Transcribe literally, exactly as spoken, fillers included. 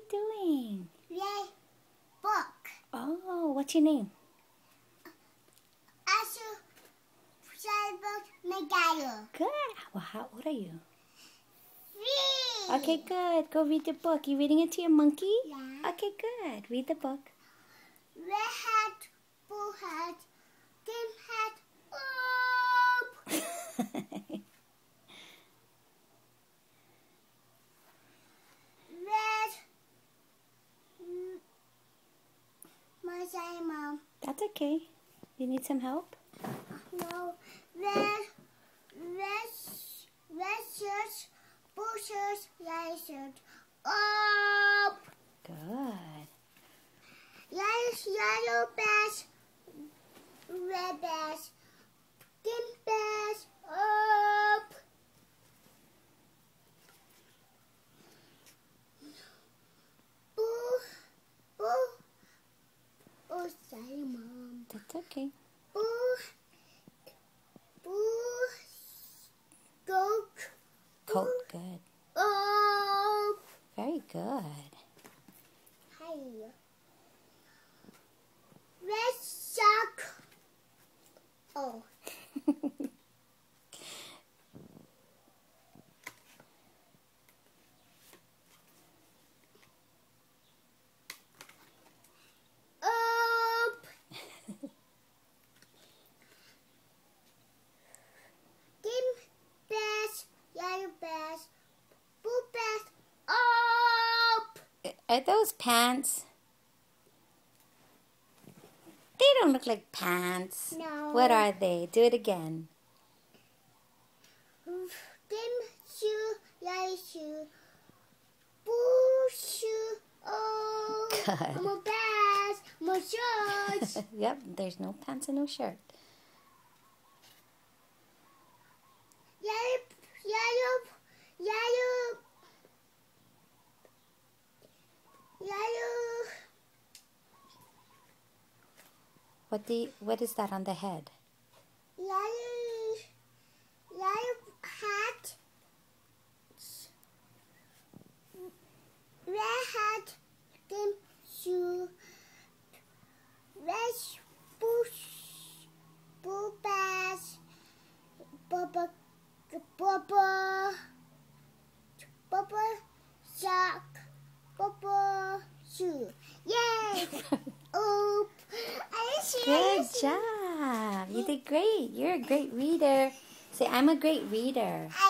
doing? Read book. Oh, what's your name? Asu Cyborg Megalo. Good. Well, how old are you? Three. Okay, good. Go read the book. You reading it to your monkey? Yeah. Okay, good. Read the book. Red hat, blue hat, green hat, up. Red. My sorry, Mom. That's okay. You need some help? No. Red. Red. Red shirts, blue shirts, yellow shirts, up. Good. Yellow, yellow bass, red bass, green bass, up. Boo, boo. Oh, sorry, Mom. That's okay. Boo, boo, Coke. Coke, good. Up. Very good. Hi. Red sock. Oh. Up. Green bass, yellow bass, blue bass. Up. Are those pants? They don't look like pants. No. What are they? Do it again. Green shoe, yellow shoe, blue shoe. Oh. Good. More bass, more shorts. Yep, there's no pants and no shirt. Yellow, yellow, yellow, yellow. What do you, what is that on the head? Yellow, yellow hat, red hat, green shoe, red bush, blue bass, bubble, bubble, bubble sock, bubble shoe. Yay! Oop! Are you Good serious? job. You did great. You're a great reader. Say, I'm a great reader. I